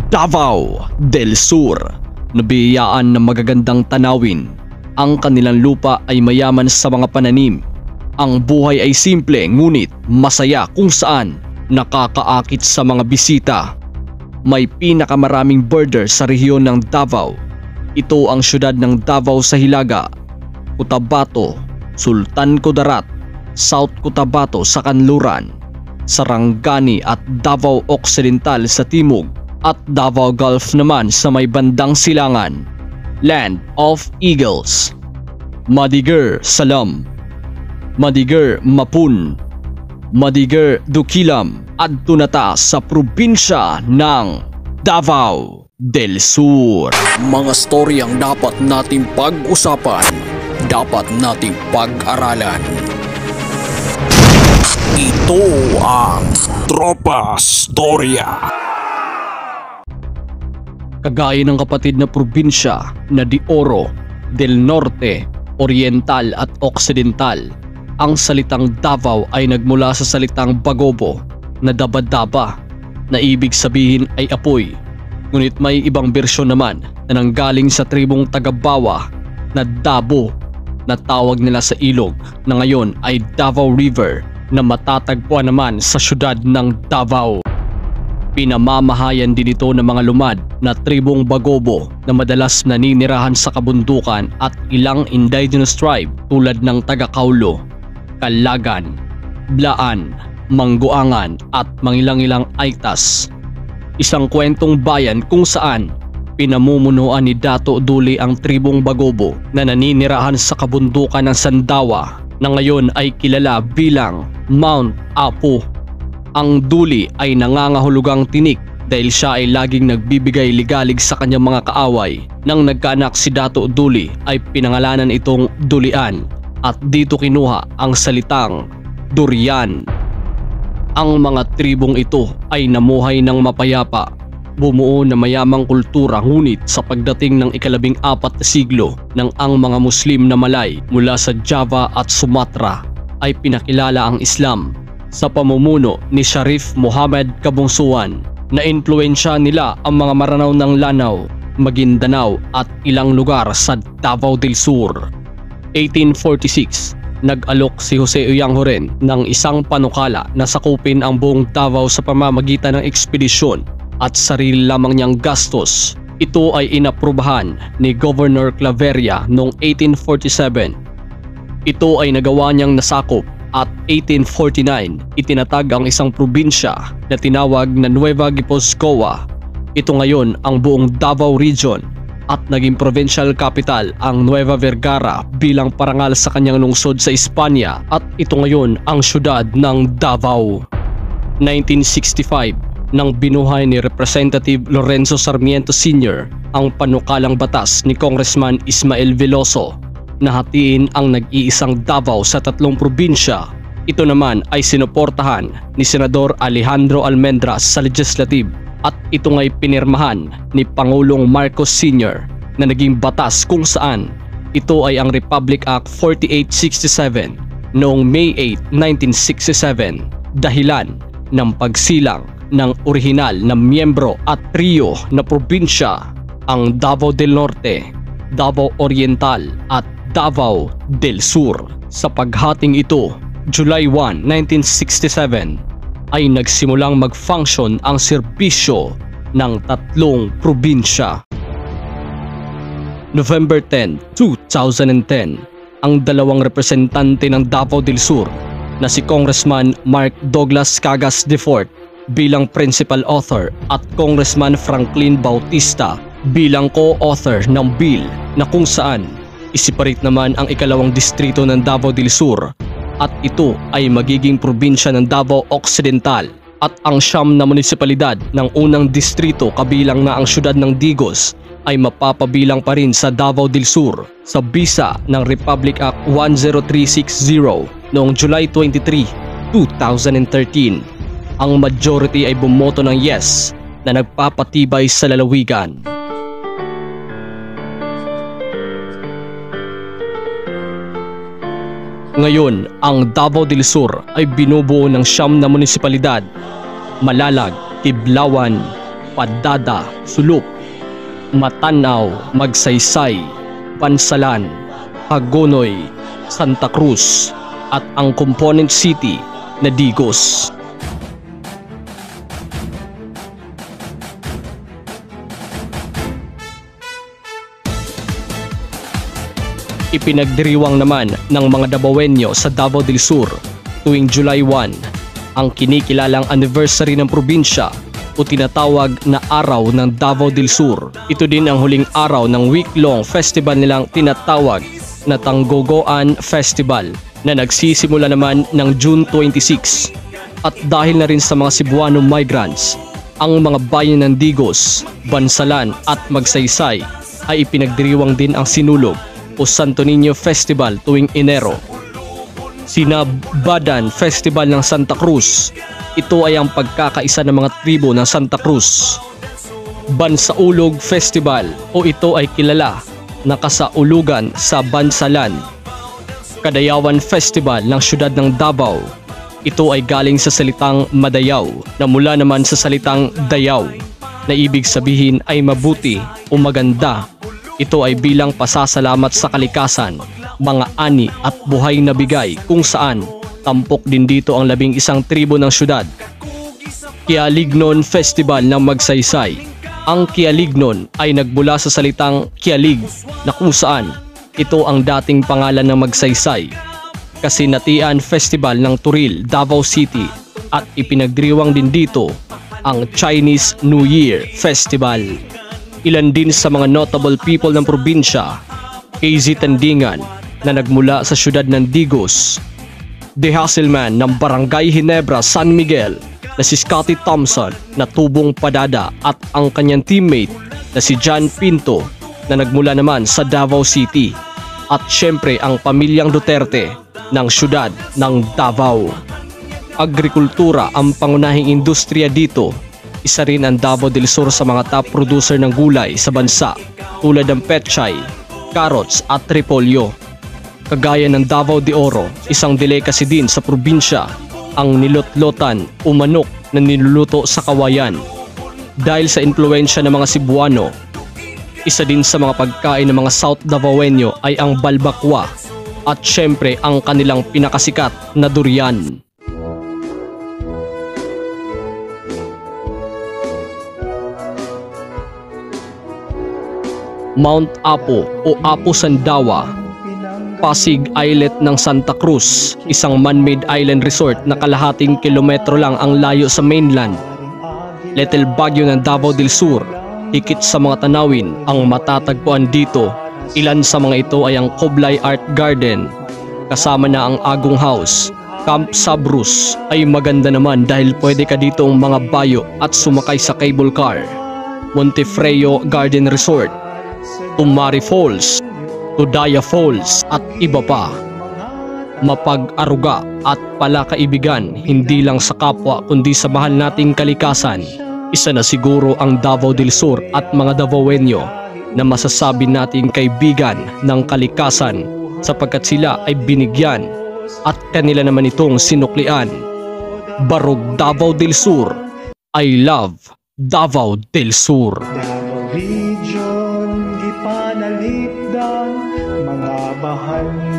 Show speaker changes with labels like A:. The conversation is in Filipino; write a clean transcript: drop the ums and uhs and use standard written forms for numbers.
A: Davao del Sur. Nabiyayaan ng magagandang tanawin. Ang kanilang lupa ay mayaman sa mga pananim. Ang buhay ay simple ngunit masaya kung saan nakakaakit sa mga bisita. May pinakamaraming border sa rehiyon ng Davao. Ito ang syudad ng Davao sa hilaga, Cotabato, Sultan Kudarat, South Cotabato sa kanluran, Sarangani at Davao Occidental sa timog, at Davao Gulf naman sa may bandang silangan. Land of Eagles. Madiger Salam, Madiger Mapun, Madiger Dukilam at tunata sa probinsya ng Davao del Sur. Mga storyang dapat nating pag-usapan, dapat nating pag-aralan. Ito ang Tropa Storya. Kagaya ng kapatid na probinsya na De Oro, Del Norte, Oriental at Occidental, ang salitang Davao ay nagmula sa salitang Bagobo na daba-daba na ibig sabihin ay apoy. Ngunit may ibang bersyon naman na nanggaling sa tribong Tagabawa na Dabo na tawag nila sa ilog na ngayon ay Davao River na matatagpuan naman sa syudad ng Davao. Pinamamahayan din ito ng mga lumad na tribong Bagobo na madalas naninirahan sa kabundukan at ilang indigenous tribe tulad ng Taga-Kaulo, Kalagan, Blaan, Mangguangan at mangilang-ilang Aitas. Isang kwentong bayan kung saan pinamumunuan ni Dato Duli ang tribong Bagobo na naninirahan sa kabundukan ng Sandawa na ngayon ay kilala bilang Mount Apo. Ang Duli ay nangangahulugang tinik dahil siya ay laging nagbibigay ligalig sa kanyang mga kaaway. Nang nagkaanak si Dato Duli ay pinangalanan itong Dulian at dito kinuha ang salitang Durian. Ang mga tribong ito ay namuhay ng mapayapa, bumuo na mayamang kultura, ngunit sa pagdating ng ika-14 na siglo nang ang mga Muslim na Malay mula sa Java at Sumatra ay pinakilala ang Islam sa pamumuno ni Sharif Muhammad Kabungsuan, na impluwensya nila ang mga Maranao ng Lanao, Maguindanao at ilang lugar sa Davao del Sur. 1846, nag-alok si Jose Oyanghoren ng isang panukala na sakupin ang buong Davao sa pamamagitan ng ekspedisyon at sarili lamang niyang gastos. Ito ay inaprubahan ni Governor Claveria noong 1847. Ito ay nagawa niyang nasakop at 1849 itinatag ang isang probinsya na tinawag na Nueva Guipuzcoa. Ito ngayon ang buong Davao Region at naging provincial capital ang Nueva Vergara bilang parangal sa kanyang lungsod sa Espanya, at ito ngayon ang syudad ng Davao. 1965, nang binuhay ni Representative Lorenzo Sarmiento Sr. ang panukalang batas ni Congressman Ismael Veloso na hatiin ang nag-iisang Davao sa 3 probinsya. Ito naman ay sinuportahan ni Senador Alejandro Almendras sa Legislative at ito nga'y pinirmahan ni Pangulong Marcos Sr. na naging batas kung saan ito ay ang Republic Act 4867 noong May 8, 1967, dahilan ng pagsilang ng orihinal na miyembro at trio na probinsya, ang Davao del Norte, Davao Oriental at Davao del Sur. Sa paghating ito, July 1, 1967 ay nagsimulang mag-function ang serbisyo ng 3 probinsya. November 10, 2010, ang 2 representante ng Davao del Sur na si Congressman Mark Douglas Cagas IV bilang principal author at Congressman Franklin Bautista bilang co-author ng bill na kung saan isiparate naman ang 2nd distrito ng Davao del Sur at ito ay magiging probinsya ng Davao Occidental, at ang 9 na munisipalidad ng unang distrito kabilang na ang syudad ng Digos ay mapapabilang pa rin sa Davao del Sur sa bisa ng Republic Act 10360 noong July 23, 2013. Ang majority ay bumoto ng yes na nagpapatibay sa lalawigan. Ngayon, ang Davao del Sur ay binubuo ng 9 na munisipalidad: Malalag, Tiblawan, Padada, Suluk, Matanaw, Magsaysay, Bansalan, Hagonoy, Santa Cruz at ang component city na Digos. Ipinagdiriwang naman ng mga Davaoenyo sa Davao del Sur tuwing July 1 ang kinikilalang anniversary ng probinsya o tinatawag na Araw ng Davao del Sur. Ito din ang huling araw ng week-long festival nilang tinatawag na Tanggogoan Festival na nagsisimula naman ng June 26. At dahil na rin sa mga Cebuano migrants, ang mga bayan ng Digos, Bansalan at Magsaysay ay ipinagdiriwang din ang Sinulog o Santo Niño Festival tuwing Enero. Sinabadan Festival ng Santa Cruz. Ito ay ang pagkakaisa ng mga tribo ng Santa Cruz. Bansaulog Festival o ito ay kilala na kasaulugan sa Bansalan. Kadayawan Festival ng siyudad ng Davao. Ito ay galing sa salitang Madayaw na mula naman sa salitang Dayaw na ibig sabihin ay mabuti o maganda. Ito ay bilang pasasalamat sa kalikasan, mga ani at buhay na bigay kung saan tampok din dito ang 11 tribo ng syudad. Kialignon Festival ng Magsaysay. Ang Kialignon ay nagmula sa salitang Kialig na kung saan ito ang dating pangalan ng Magsaysay. Kasinatian Festival ng Turil, Davao City at ipinagdiriwang din dito ang Chinese New Year Festival. Ilan din sa mga notable people ng probinsya, KZ Tandingan na nagmula sa syudad ng Digos, The Hasselman ng Barangay Ginebra, San Miguel na si Scotty Thompson na tubong Padada at ang kanyang teammate na si John Pinto na nagmula naman sa Davao City at syempre ang pamilyang Duterte ng syudad ng Davao. Agrikultura ang pangunahing industriya dito. Isa rin ang Davao del Sur sa mga top producer ng gulay sa bansa tulad ng pechay, carrots at repolyo. Kagaya ng Davao de Oro, isang delicacy din sa probinsya, ang nilotlotan o manok na niluluto sa kawayan. Dahil sa impluensya ng mga Cebuano, isa din sa mga pagkain ng mga South Davaoenyo ay ang balbakwa at syempre ang kanilang pinakasikat na durian. Mount Apo o Apo Sandawa, Pasig Islet ng Santa Cruz, isang man-made island resort na kalahating kilometro lang ang layo sa mainland. Little Baguio ng Davao del Sur, higit sa mga tanawin ang matatagpuan dito. Ilan sa mga ito ay ang Coblay Art Garden, kasama na ang Agong House. Camp Sabrus ay maganda naman dahil pwede ka dito ang mga bayo at sumakay sa cable car. Montefreo Garden Resort, Tumari Falls, Tudaya Falls at iba pa. Mapag-aruga at palakaibigan hindi lang sa kapwa kundi sa mahal nating kalikasan. Isa na siguro ang Davao del Sur at mga Davaoenyo na masasabi nating kaibigan ng kalikasan sapagkat sila ay binigyan at kanila naman itong sinuklian. Barog Davao del Sur, I love Davao del Sur.
B: Davao Region, gipanalipdan, mga bahan